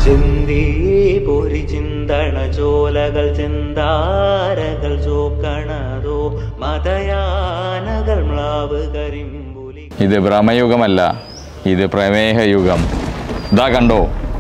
ചിന്തി പൊരി ചിന്തണ ചോലകൾ ചിന്താരകൾ ചോക്കണതോ മതയാനകൾ മ്ലാവ് കരിമ്പുലി. ഇത് ഭ്രമയുഗമല്ല, ഇത് പ്രമേഹയുഗം. ഇതാ കണ്ടോ.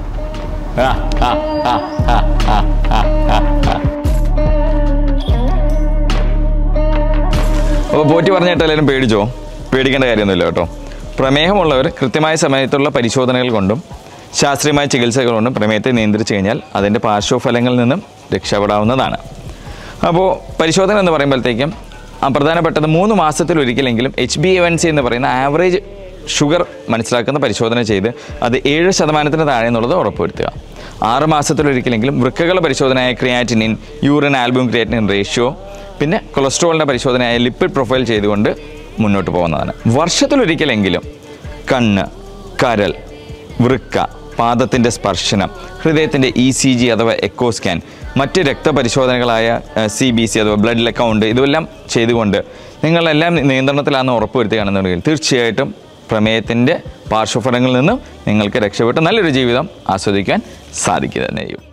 അപ്പോൾ പോറ്റി പറഞ്ഞിട്ട് എല്ലാവരും പേടിച്ചോ? പേടിക്കേണ്ട കാര്യമൊന്നുമില്ല കേട്ടോ. പ്രമേഹമുള്ളവർ കൃത്യമായ സമയത്തുള്ള പരിശോധനകൾ കൊണ്ടും ശാസ്ത്രീയമായ ചികിത്സകൾ കൊണ്ടും പ്രമേഹത്തെ നിയന്ത്രിച്ചു കഴിഞ്ഞാൽ അതിൻ്റെ പാർശ്വഫലങ്ങളിൽ നിന്നും രക്ഷപ്പെടാവുന്നതാണ്. അപ്പോൾ പരിശോധന എന്ന് പറയുമ്പോഴത്തേക്കും പ്രധാനപ്പെട്ടത് 3 മാസത്തിലൊരിക്കലെങ്കിലും HbA1c എന്ന് പറയുന്ന ആവറേജ് ഷുഗർ മനസ്സിലാക്കുന്ന പരിശോധന ചെയ്ത് അത് 7% താഴെ എന്നുള്ളത് ഉറപ്പുവരുത്തുക. 6 മാസത്തിലൊരിക്കലെങ്കിലും വൃക്കകളുടെ പരിശോധനയായ creatinine, urine albumin creatinine ratio, പിന്നെ കൊളസ്ട്രോളിൻ്റെ പരിശോധനയായ ലിപ്പിഡ് പ്രൊഫൈൽ ചെയ്തുകൊണ്ട് മുന്നോട്ട് പോകുന്നതാണ്. വർഷത്തിലൊരിക്കലെങ്കിലും കണ്ണ്, കരൾ, വൃക്ക, പാദത്തിൻ്റെ സ്പർശനം, ഹൃദയത്തിൻ്റെ ECG അഥവാ എക്കോ സ്കാൻ, മറ്റ് രക്തപരിശോധനകളായ CBC അഥവാ ബ്ലഡ് കൗണ്ട്, ഇതെല്ലാം ചെയ്തുകൊണ്ട് നിങ്ങളെല്ലാം നിയന്ത്രണത്തിലാണെന്ന് ഉറപ്പുവരുത്തുകയാണെന്നുണ്ടെങ്കിൽ തീർച്ചയായിട്ടും പ്രമേഹത്തിൻ്റെ പാർശ്വഫലങ്ങളിൽ നിന്നും നിങ്ങൾക്ക് രക്ഷപ്പെട്ട് നല്ലൊരു ജീവിതം ആസ്വദിക്കാൻ സാധിക്കുക തന്നെ ചെയ്യും.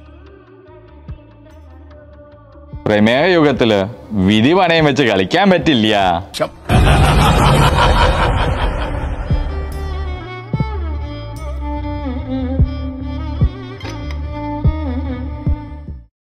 പ്രമേഹ യുഗത്തിൽ വിധി പണയം വെച്ച് കളിക്കാൻ പറ്റില്ല.